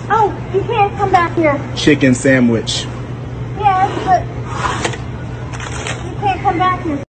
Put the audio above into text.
Oh, you can't come back here. Chicken sandwich. Yes, but you can't come back here.